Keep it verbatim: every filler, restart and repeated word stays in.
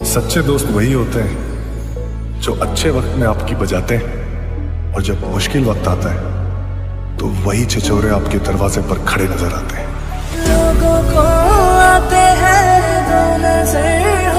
सच्चे दोस्त वही होते हैं जो अच्छे वक्त में आपकी बजाते हैं, और जब मुश्किल वक्त आता है तो वही छिछोरे आपके दरवाजे पर खड़े नजर आते हैं। लोगों को आते हैं दो नजर